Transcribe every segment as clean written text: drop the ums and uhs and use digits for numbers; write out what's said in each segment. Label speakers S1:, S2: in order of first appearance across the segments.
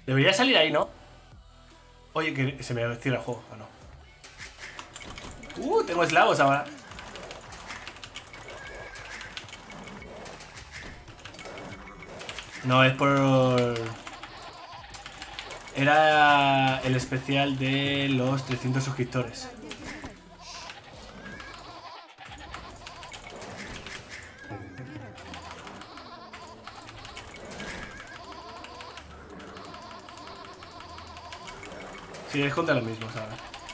S1: Debería salir ahí, ¿no? Oye, que se me cierra el juego. Ah, no. Tengo esclavos ahora. No, es por... Era el especial de los 300 suscriptores. Sí, es contra los mismos ahora.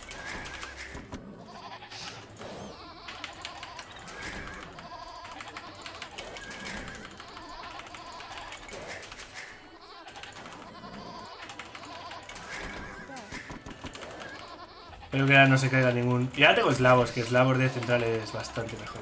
S1: Espero que ahora no se caiga ningún... Y ahora tengo eslavos, que eslavos de central es bastante mejor.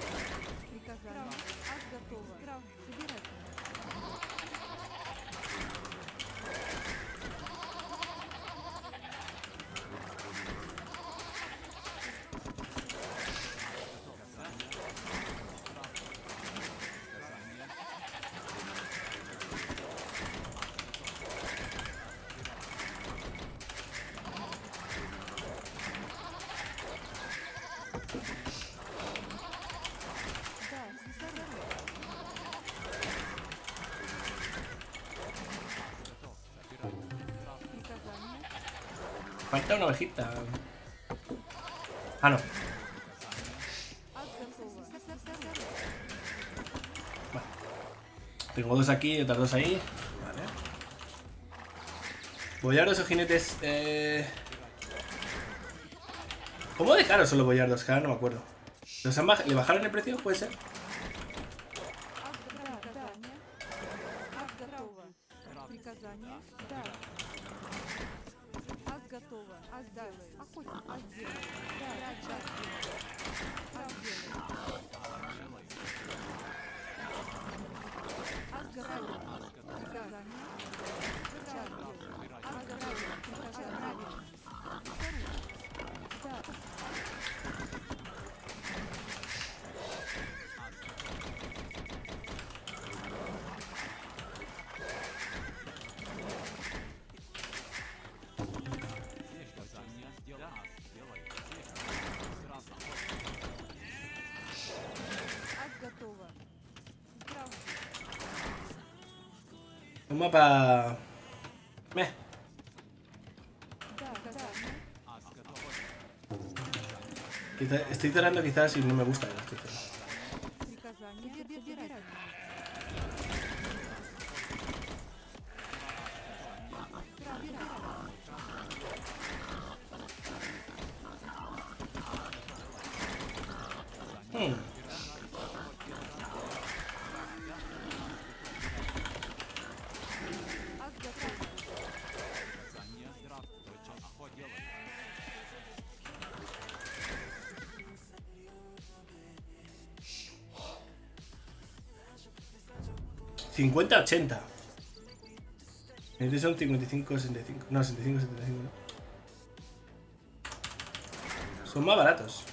S1: Falta una ovejita. Ah, no. Vale. Tengo dos aquí y otras dos ahí. Vale. Boyardos o jinetes. ¿Cómo de caro son los boyardos? Que ahora no me acuerdo. ¿Le bajaron el precio? ¿Puede ser? Un mapa... Meh. Estoy cerrando quizás y no me gusta. Estoy cerrando. $50-80. Estos son 55-65. No, 65-75, ¿no? Son más baratos.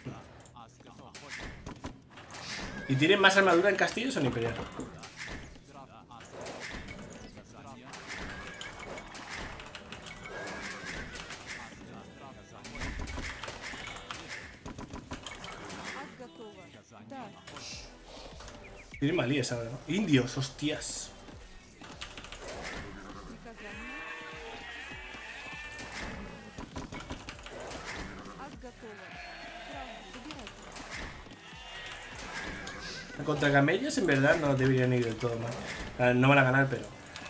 S1: ¿Y tienen más armadura en castillos o en imperial? Tienen malíes ahora, ¿no? Indios, hostias. Contra camellos en verdad no deberían ir del todo mal. No van a ganar, pero...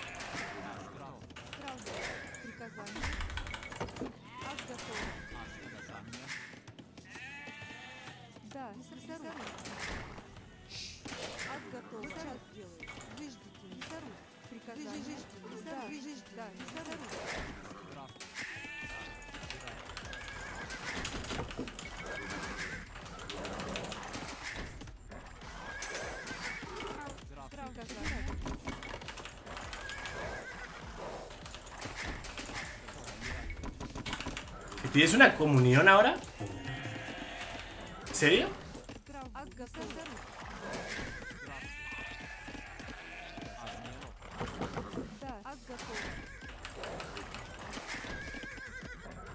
S1: ¿Tienes una comunión ahora? ¿En serio?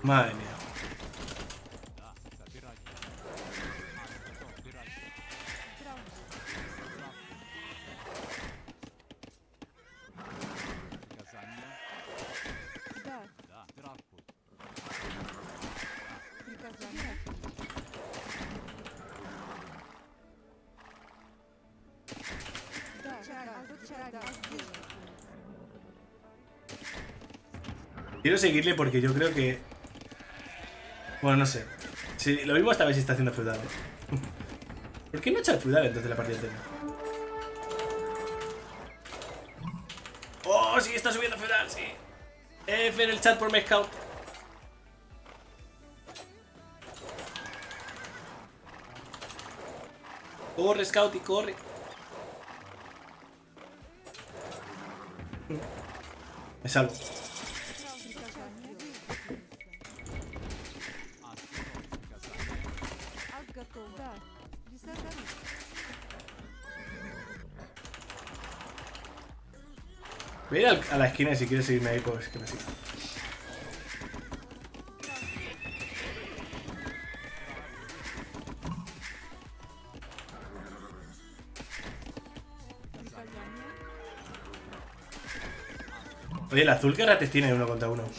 S1: Madre mía. Quiero seguirle porque yo creo que... Bueno, no sé. Si, lo mismo esta vez si está haciendo feudal, ¿eh? ¿Por qué no echa el feudal entonces la partida entera? ¡Oh, sí! Está subiendo feudal, sí. F en el chat por mi scout. Corre, scout, y corre. Me salvo. Voy a ir a la esquina y si quieres seguirme ahí, pues que me siga. Oye, el azul que rates tiene 1 contra 1.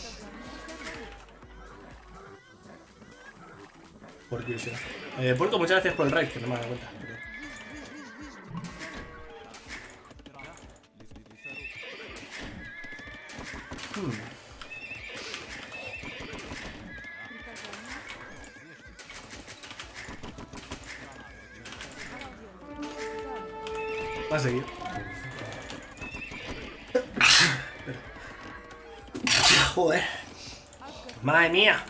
S1: Por curiosidad. Porco, muchas gracias por el raid, que no me he dado cuenta. Va a seguir. Joder. Madre mía.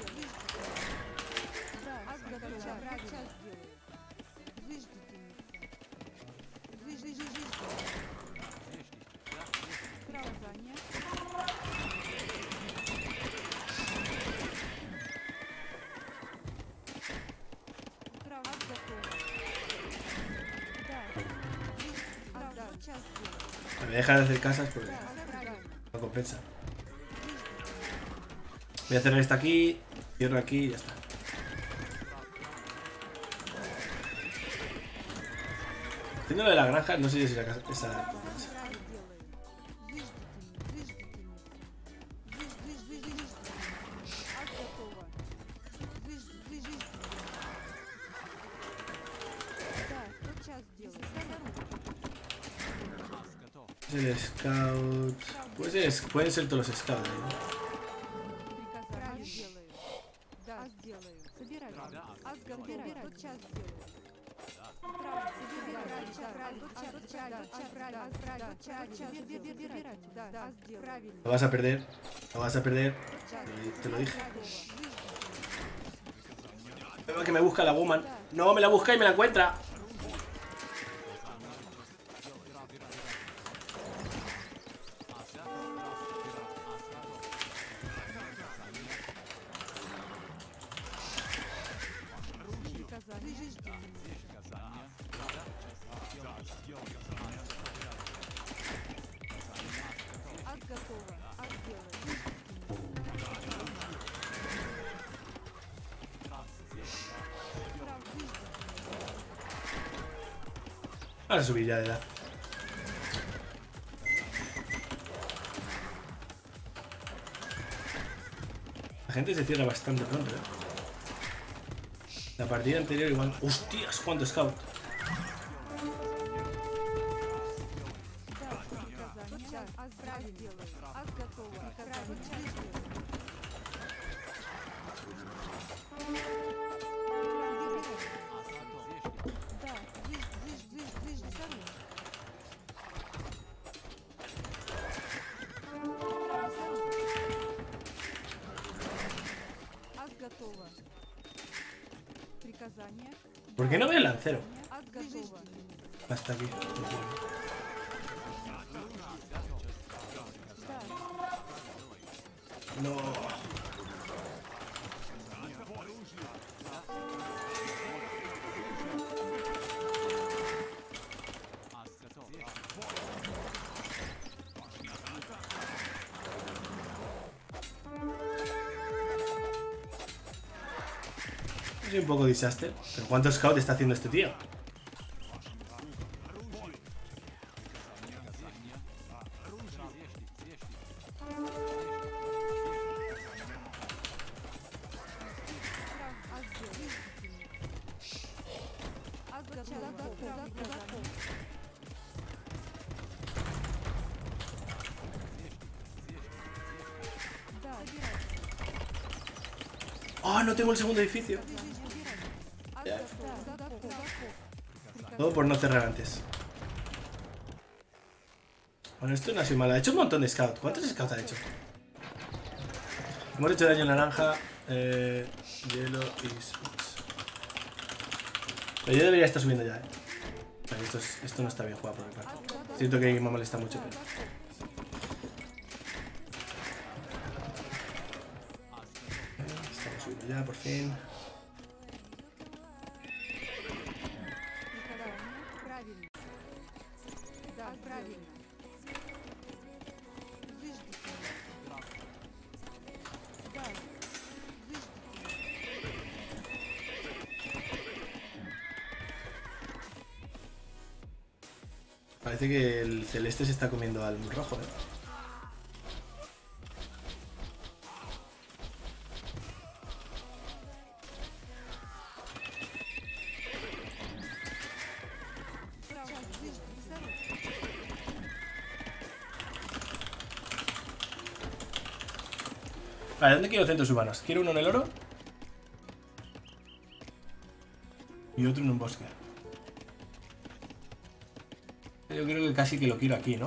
S1: Me deja de hacer casas porque no compensa. Voy a cerrar esta aquí, cierro aquí y ya está. Haciendo lo de la granja, no sé si la casa esa. El scout. Pues pueden ser todos los scouts, ¿no? Lo vas a perder. Lo vas a perder. Te lo dije. Que me busca la woman. No, me la busca y me la encuentra. Vamos a subir ya de edad. La gente se cierra bastante pronto, ¿eh? La partida anterior igual... ¡Hostias! ¡Cuánto scout! ¿Por qué no veo el lancero? Hasta aquí. No. Soy un poco disaster. Pero ¿cuántos scouts está haciendo este tío? ¡Oh, no tengo el segundo edificio! Todo por no cerrar antes. Bueno, esto no ha sido malo. Ha hecho un montón de scouts. ¿Cuántos scouts ha hecho? Hemos hecho daño naranja, hielo y switch. Pero yo debería estar subiendo ya, esto no está bien jugado por mi parte. Siento que me molesta mucho, pero... Estamos subiendo ya, por fin. Parece que el celeste se está comiendo al rojo, ¿eh? Vale, ¿dónde quiero centros urbanos? Quiero uno en el oro y otro en un bosque. Yo creo que casi que lo quiero aquí, ¿no?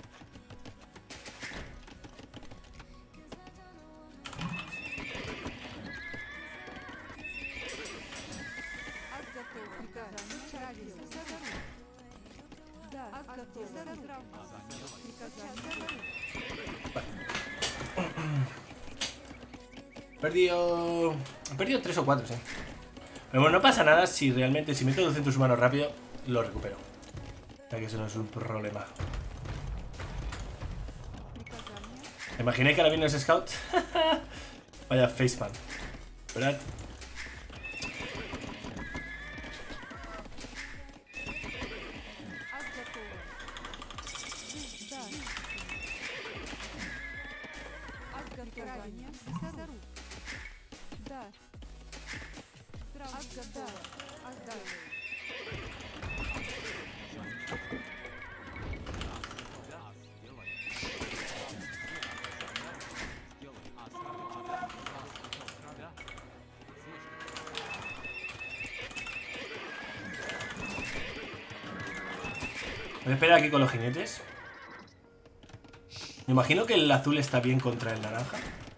S1: He perdido 3 o 4, sí. Pero bueno, no pasa nada si realmente, si meto 200 humanos rápido, lo recupero. O sea que eso no es un problema. ¿Me imaginé que ahora viene ese scout? Vaya facepalm, ¿verdad? Voy a esperar aquí con los jinetes. Me imagino que el azul está bien contra el naranja.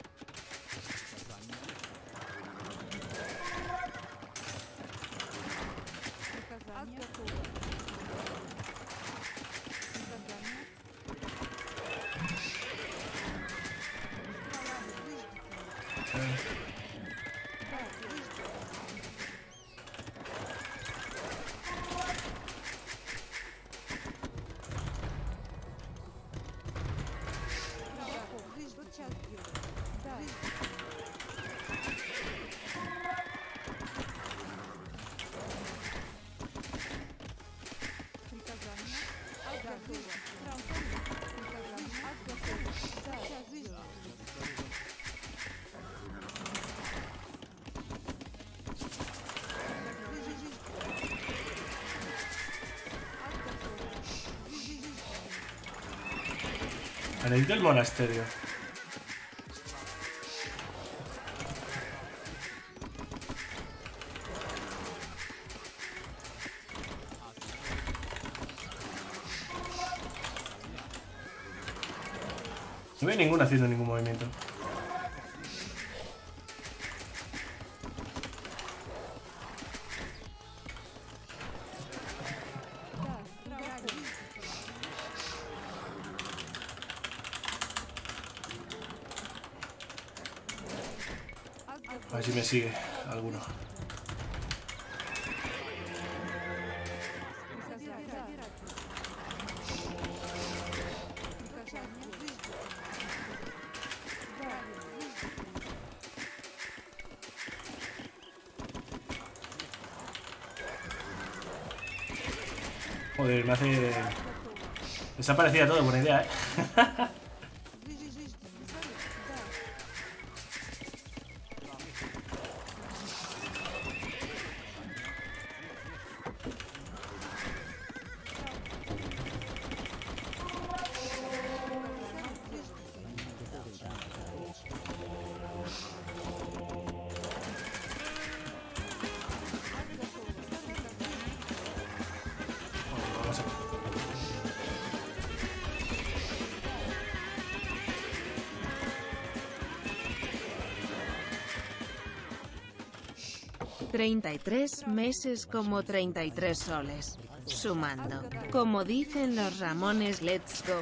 S1: Necesito el monasterio. No veo ninguno haciendo ningún movimiento. A ver si me sigue alguno. Joder, me hace... Desaparecía todo, buena idea, ¿eh? Vamos a ver.
S2: 33 meses como 33 soles. Sumando. Como dicen los Ramones, let's go.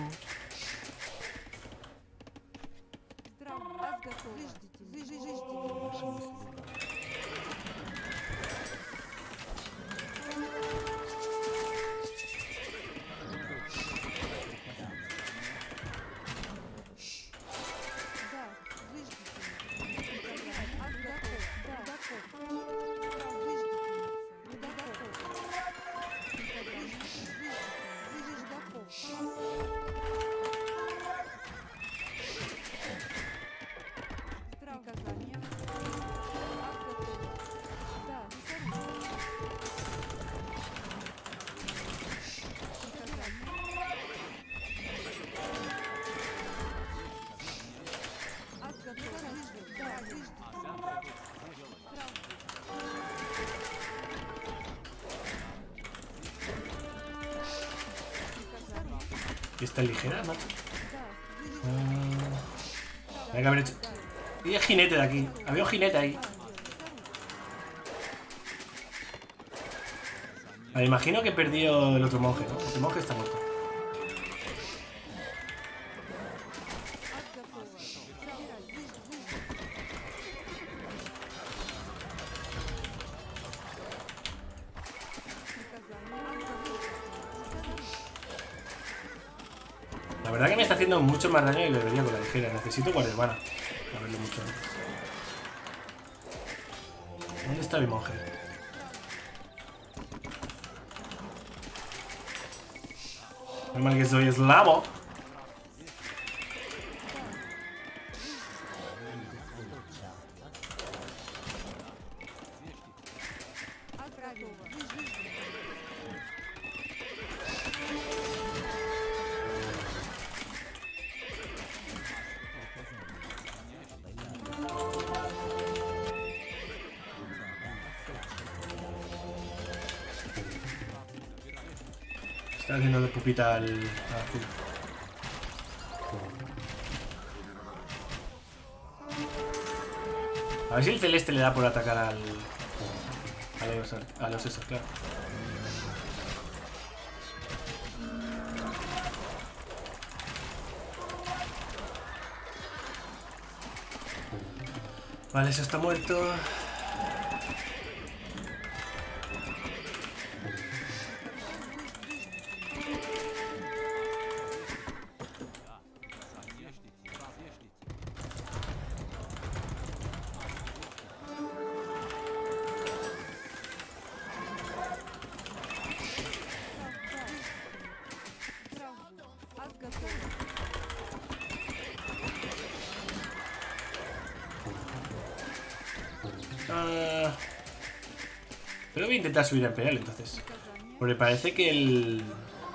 S1: ¿Y está ligera, macho? Hay que haber hecho... Y el jinete de aquí. Había un jinete ahí. Vale, imagino que perdió el otro monje, ¿no? El otro monje está muerto. La verdad que me está haciendo mucho más daño de lo que debería con la ligera. Necesito guardiamana. A verlo mucho antes. ¿Dónde está mi monje? Normal que soy eslavo. Está haciendo de pupita al azul. A ver si el celeste le da por atacar a los esos, claro. Vale, eso está muerto. Pero voy a intentar subir a Imperial entonces. Porque parece que el...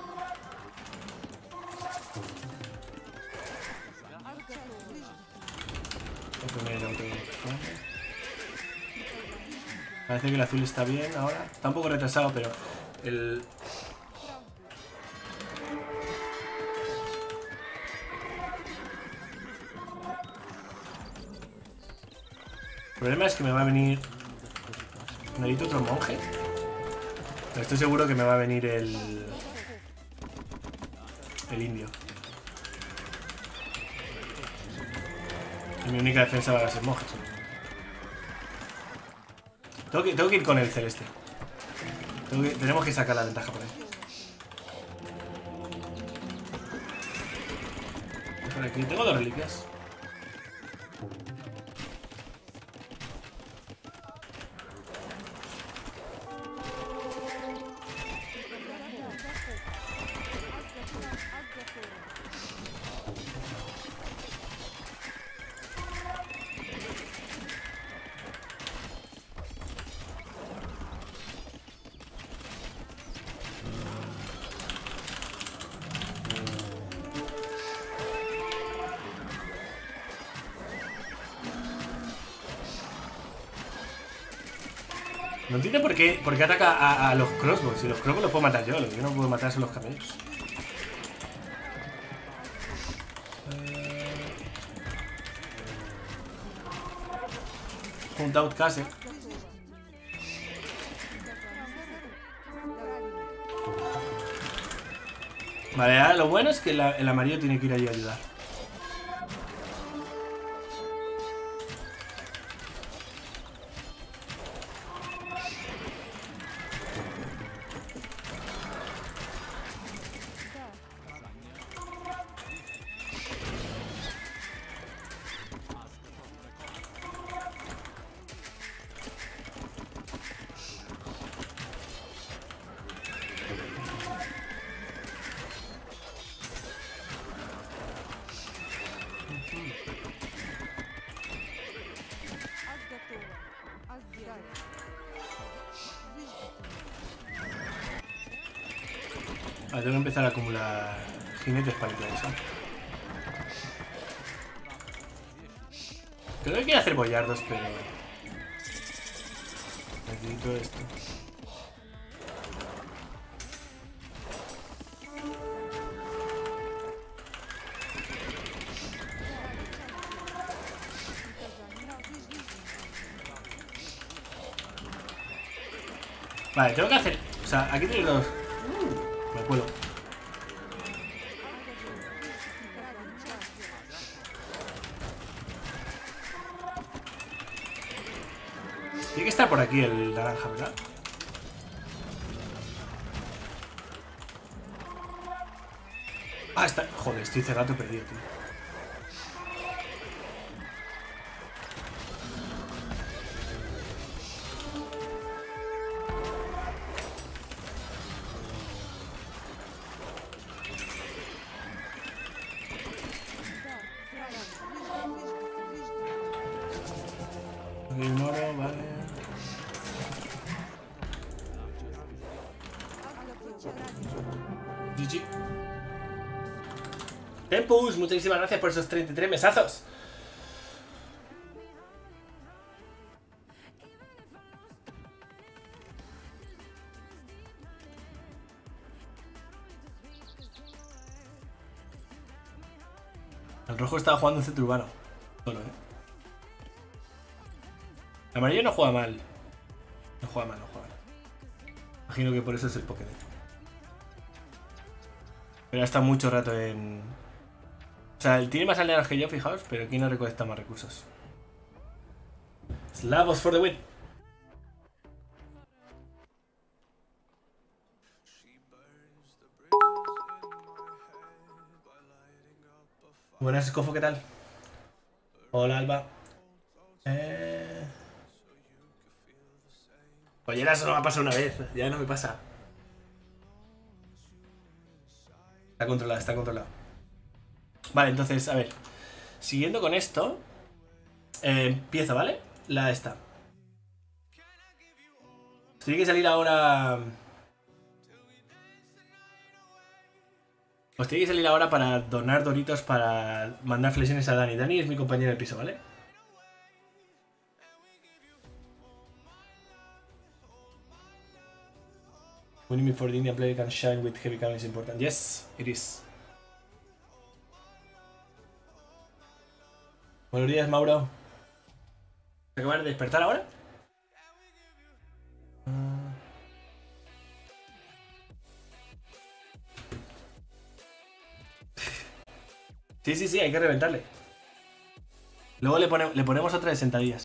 S1: Parece que el azul está bien ahora. Está un poco retrasado, pero el... El problema es que me va a venir... Necesito otro monje. Pero estoy seguro que me va a venir el indio. Y mi única defensa va a ser monjes. Tengo que ir con el celeste. Tenemos que sacar la ventaja por ahí. Por aquí tengo 2 reliquias. No entiendo por qué ataca a los crossbows. Si los crossbows los puedo matar yo, lo que yo no puedo matar son los camellos. Un Outcast, Vale, ahora lo bueno es que el amarillo tiene que ir ahí a ayudar. Vale, tengo que empezar a acumular jinetes para limpiar eso. Creo que quiero hacer boyardos, pero... necesito esto. Vale, tengo que hacer... O sea, aquí tenéis dos... me cuelo. Tiene que estar por aquí el naranja, ¿verdad? Ah, está... Joder, estoy cerrado perdido, tío. El moro, vale. GG. Tempus, muchísimas gracias por esos 33 mesazos. El rojo estaba jugando en centro urbano. Solo, El amarillo no juega mal. No juega mal. Imagino que por eso es el Pokédex. Pero ha estado mucho rato en... O sea, él tiene más aldeanos que yo, fijaos, pero aquí no recolecta más recursos. Slavos for the win. Buenas, Escofo, ¿qué tal? Hola, Alba. Oye, eso no me ha pasado una vez, ya no me pasa. Está controlado. Vale, entonces, a ver. Siguiendo con esto, empiezo, ¿vale? La esta. Tiene que salir ahora... Os tiene que salir ahora para donar doritos para mandar flexiones a Dani. Dani es mi compañero de piso, ¿vale? Winning before the Indian player can shine with heavy cannon is important. Yes, it is. Buenos días, Mauro. ¿Se acaba de despertar ahora? Sí, hay que reventarle. Luego le ponemos otra de sentadillas.